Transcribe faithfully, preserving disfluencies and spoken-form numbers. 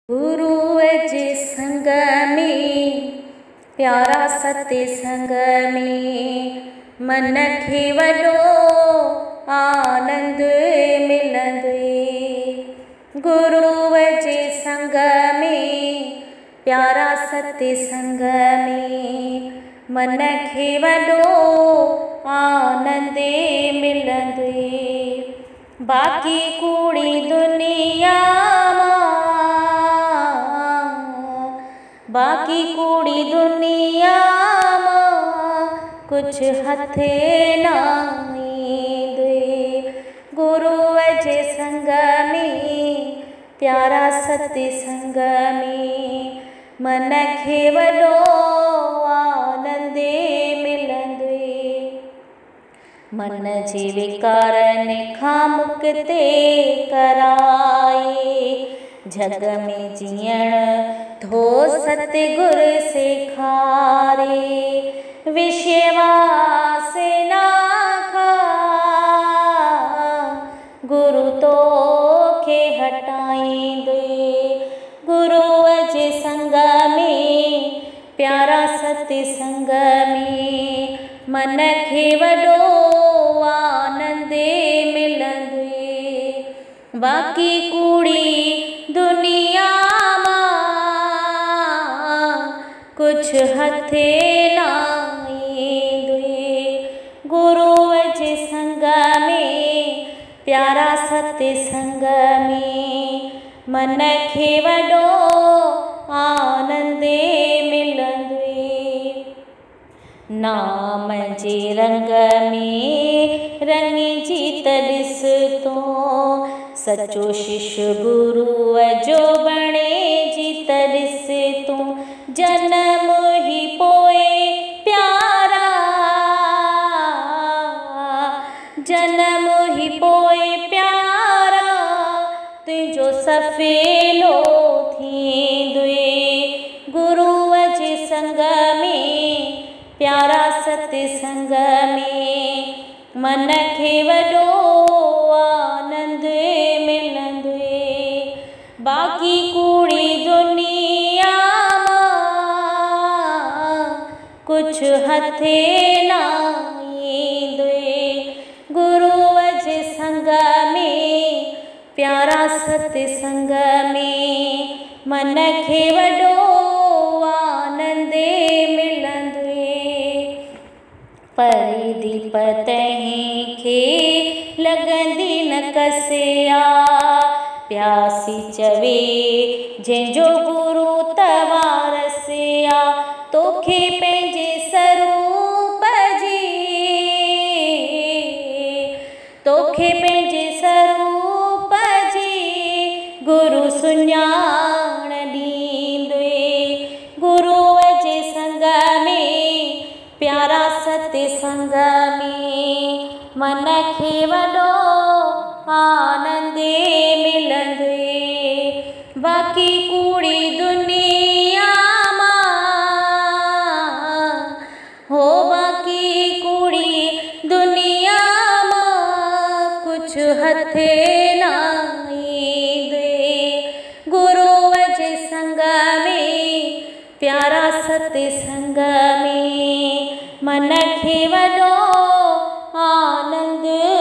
गुरु जे संग में प्यारा सत्संग में मन खे वॾो आनंद मिलंदो। गुरु जे संग में प्यारा सत्संग में मन खे वॾो आनंद मिलंदो। बाक़ी कूड़ी दुनिया बाक़ी कूड़ी दुनिया मां कुछ हथ न ईंदे। गुरु जे संग में प्यारा सत्संग में मन खे वॾो आनंद मिलंदो। मन जे विकारनि खां मुक्ति कराए जग में जीअण थो सतगुर सेखारे। विषय वासना खां गुरु तोखे हटाईंदे। गुरु जे संग में प्यारा सत्संग में मन खे वॾो आनंद मिलंदो। बाक़ी कूड़ी दुनिया कुछ हथ न ईंदे। गुरु जे संग में प्यारा सत्संग में मन खे वॾो आनंद मिलंदो। नाम जे रंग में रंगिजी त ॾिस तो सचो शिष्य गुरुअ जो बणिजी त ॾिस तूं। जन्म ही पोए प्यारा जन्म ही पोए प्यारा तुझो सफेलो थींदो। गुरु जे संग में प्यारा सत्संग में मन खे वॾो आनंद मिलंदो। बाक़ी कूड़ी दुनिया कुछ हथ न ईंदो। गुरु जे संग में प्यारा सत्संग में मन खे वॾो आनंद मिलंदो। परे दीप तंहिंखे लॻंदी न कसिया प्यासी चवे जंहिंजो गुरु तवारसिया। तोखे पंहिंजे स्वरूप जी तोखे पंहिंजे स्वरूप जी गुरु सुञाण ॾींदो। गुरु जे संग में प्यारा सत्संग में मन खे वॾो आनंद मिलंदो। बाक़ी कूड़ी दुनिया हो बाक़ी कूड़ी दुनिया मां कुछ हथ न ईंदे। गुरु जे संग में प्यारा सत्संग में मन खे वॾो आनंद